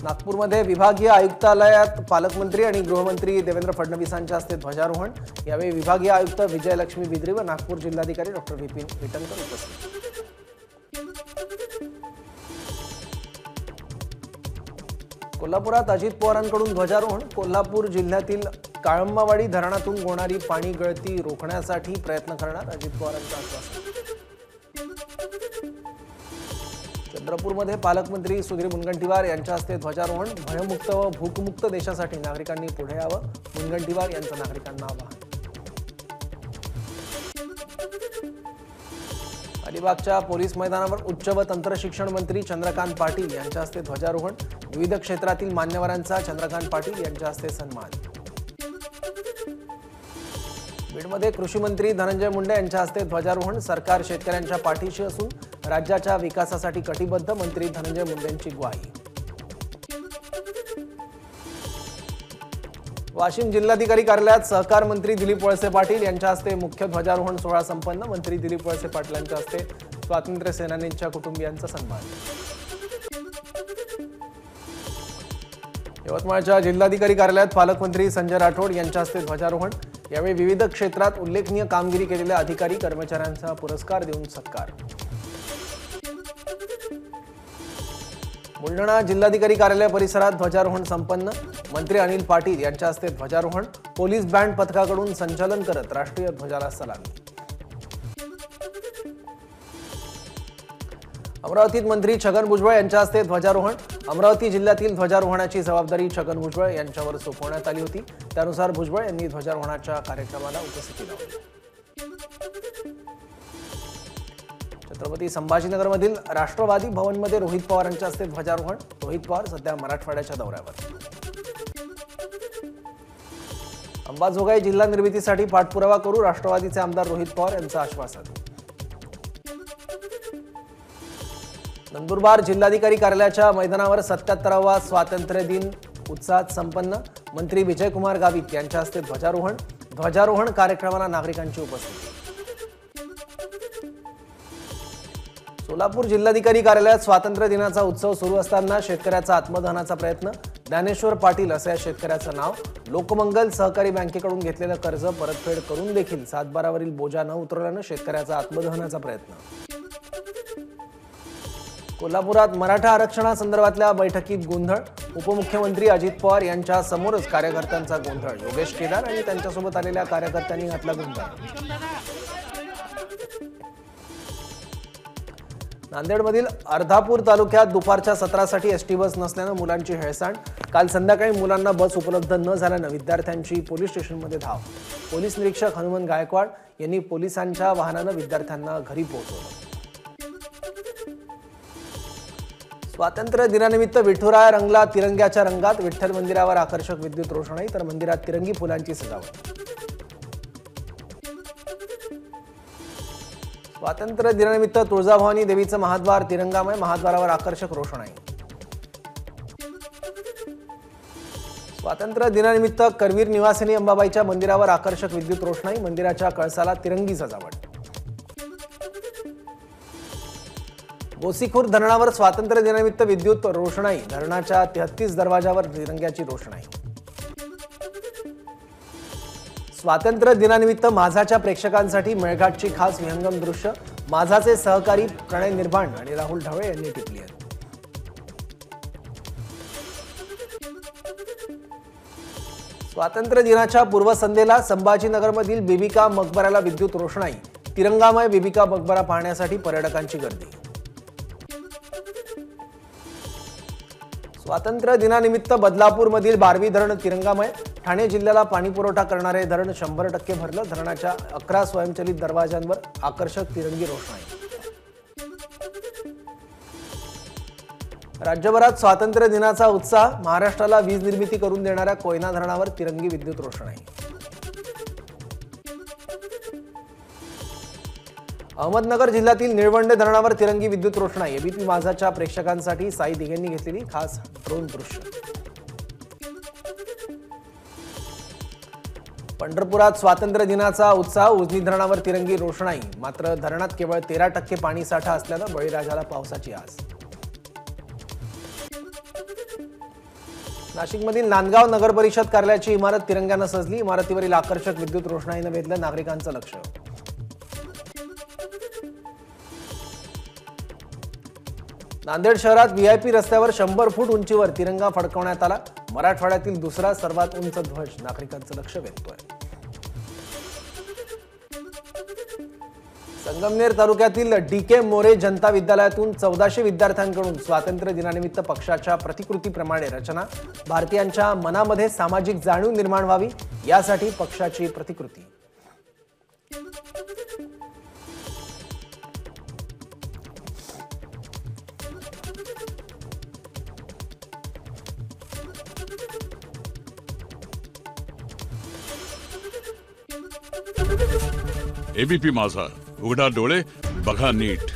नागपूरमध्ये विभागीय आयुक्तालयात पालकमंत्री आणि गृहमंत्री देवेंद्र फडणवीसांच्या हस्ते ध्वजारोहण। यावेळी विभागीय आयुक्त विजयलक्ष्मी बिद्री व नागपूर जिल्हाधिकारी डॉ. विपिन ईटनकर उपस्थित। कोल्हापुरात अजित पवारांकडून ध्वजारोहण। कोल्हापूर जिल्ह्यातील काळंबावाडी धरणातून होणारी पाणी गळती रोखण्यासाठी प्रयत्न करणार अजित पवारांचं आश्वासन। चंद्रपूरमध्ये पालकमंत्री सुधीर मुनगंटीवार यांच्या हस्ते ध्वजारोहण। भयमुक्त व भूकमुक्त देशासाठी नागरिकांनी पुढे यावं, मुनगंटीवार यांचं नागरिकांना आवाहन। अलिबागच्या पोलीस मैदानावर उच्च व तंत्र शिक्षण मंत्री चंद्रकांत पाटील यांच्या हस्ते ध्वजारोहण। विविध क्षेत्रातील मान्यवरांचा चंद्रकांत पाटील यांच्या हस्ते सन्मान। बीडमध्ये कृषी मंत्री धनंजय मुंडे यांच्या हस्ते ध्वजारोहण। सरकार शेतकऱ्यांच्या पाठीशी असून राज्याच्या विकासासाठी कटिबद्ध, मंत्री धनंजय मुंडेंची ग्वाही। वाशिम जिल्हाधिकारी कार्यालयात सहकार मंत्री दिलीप वळसे पाटील यांच्या हस्ते मुख्य ध्वजारोहण सोहळा संपन्न। मंत्री दिलीप वळसे पाटील यांच्या हस्ते स्वातंत्र्य सेनानींच्या कुटुंबियांचा सन्मान। यवतमाळच्या जिल्हाधिकारी कार्यालयात पालकमंत्री संजय राठोड यांच्या हस्ते ध्वजारोहण। यावेळी विविध क्षेत्रात उल्लेखनीय कामगिरी केलेल्या अधिकारी कर्मचाऱ्यांचा पुरस्कार देऊन सत्कार। बुलढाणा जिल्हाधिकारी कार्यालय परिसरात ध्वजारोहण संपन्न। मंत्री अनिल पाटील यांच्या हस्ते ध्वजारोहण। पोलीस बँड पथकाकडून संचालन करत राष्ट्रीय ध्वजाला सलामी। अमरावतीत मंत्री छगन भुजबळ यांच्या हस्ते ध्वजारोहण। अमरावती जिल्ह्यातील ध्वजारोहणाची जबाबदारी छगन भुजबळ यांच्यावर सोपवण्यात आली होती। त्यानुसार भुजबळ यांनी ध्वजारोहणाच्या कार्यक्रमाला उपस्थिती लावली। छत्रपती संभाजीनगरमधील राष्ट्रवादी भवनमध्ये रोहित पवारांच्या हस्ते ध्वजारोहण। रोहित पवार सध्या मराठवाड्याच्या दौऱ्यावर। अंबाजोगाई जिल्हा निर्मितीसाठी पाठपुरावा करू, राष्ट्रवादीचे आमदार रोहित पवार यांचं आश्वासन। नंदुरबार जिल्हाधिकारी कार्यालयाच्या मैदानावर 77वा स्वातंत्र्य दिन उत्साहात संपन्न। मंत्री विजयकुमार गावित यांच्या हस्ते ध्वजारोहण। ध्वजारोहण कार्यक्रमाला नागरिकांची उपस्थिती। सोलापूर जिल्हाधिकारी कार्यालयात स्वातंत्र्य दिनाचा उत्सव सुरू असताना शेतकऱ्याचा आत्मदहनाचा प्रयत्न। ज्ञानेश्वर पाटील असं या शेतकऱ्याचं नाव। लोकमंगल सहकारी बँकेकडून घेतलेलं कर्ज परतफेड करून देखील सातबारावरील बोजा न उतरल्यानं शेतकऱ्याचा आत्मदहनाचा प्रयत्न। कोल्हापुरात मराठा आरक्षणासंदर्भातल्या बैठकीत गोंधळ। उपमुख्यमंत्री अजित पवार यांच्या समोरच कार्यकर्त्यांचा गोंधळ। योगेश केदार आणि त्यांच्यासोबत आलेल्या कार्यकर्त्यांनी घातला गोंधळ। नांदेडमधील अर्धापूर तालुक्यात दुपारच्या सत्रासाठी एसटी बस नसल्यानं मुलांची हेळसांड। काल संध्याकाळी मुलांना बस उपलब्ध न झाल्यानं विद्यार्थ्यांची पोलीस स्टेशनमध्ये धाव। पोलीस निरीक्षक हनुमंत गायकवाड यांनी पोलिसांच्या वाहनानं विद्यार्थ्यांना घरी पोहोचवलं। स्वातंत्र्य दिनानिमित्त विठुराया रंगला तिरंग्याच्या रंगात। विठ्ठल मंदिरावर आकर्षक विद्युत रोषणाई तर मंदिरात तिरंगी फुलांची सजावट। स्वातंत्र्य दिनानिमित्त तुळजाभवानी देवीचं महाद्वार तिरंगामय। महाद्वारावर आकर्षक रोषणाई। स्वातंत्र्य दिनानिमित्त करवीर निवासिनी अंबाबाईच्या मंदिरावर आकर्षक विद्युत रोषणाई। मंदिराच्या कळसाला तिरंगी सजावट। गोसीखुर्द धरणावर स्वातंत्र्य दिनानिमित्त विद्युत रोषणाई। धरणाच्या 33 दरवाजावर तिरंग्याची रोषणाई। स्वातंत्र्य दिनानिमित्त माझाच्या प्रेक्षकांसाठी मेळघाटची खास विहंगम दृश्य। माझाचे सहकारी प्रणय निर्भाण आणि राहुल ढवळे यांनी टिपली आहेत। स्वातंत्र्य दिनाच्या पूर्वसंध्येला संभाजीनगरमधील बीबीका मकबराला विद्युत रोषणाई। तिरंगामय बीबीका मकबरा पाहण्यासाठी पर्यटकांची गर्दी। स्वातंत्र्य दिनानिमित्त बदलापूरमधील बारवी धरण तिरंगामय। ठाणे जिल्ह्याला पाणीपुरवठा करणारे धरण 100% भरलं। धरणाच्या 11 स्वयंचलित दरवाजांवर आकर्षक तिरंगी रोषणाई। राज्यभरात स्वातंत्र्य दिनाचा उत्साह। महाराष्ट्राला वीज निर्मिती करून देणाऱ्या कोयना धरणावर तिरंगी विद्युत रोषणाई। अहमदनगर जिल्ह्यातील निळवंडे धरणावर तिरंगी विद्युत रोषणाई। एबीपी माझाच्या प्रेक्षकांसाठी साई दिघेंनी घेतलेली खास ड्रोन दृश्य। पंढरपुरात स्वातंत्र्य दिनाचा उत्साह। उजनी धरणावर तिरंगी रोषणाई। मात्र धरणात केवळ 13% पाणी साठा असल्यानं बळीराजाला पावसाची आस। नाशिकमधील नांदगाव नगर परिषद कार्यालयाची इमारत तिरंग्यानं सजली. इमारतीवरील आकर्षक विद्युत रोषणाईनं वेधलं नागरिकांचं लक्ष. नांदेड शहरात व्हीआयपी रस्त्यावर 100 फूट उंचीवर तिरंगा फडकवण्यात आला. मराठवाड्यातील दुसरा सर्वात उंच ध्वज नागरिकांचं लक्ष वेधतोय. संगमनेर तालुक्यातील डीके मोरे जनता विद्यालयातून 1400 विद्यार्थ्यांकडून स्वातंत्र्य दिनानिमित्त पक्षाच्या प्रतिकृतीप्रमाणे रचना. भारतीयांच्या मनामध्ये सामाजिक जाणीव निर्माण व्हावी यासाठी पक्षाची प्रतिकृती. एबीपी माझा, उघडा डोळे बघा नीट.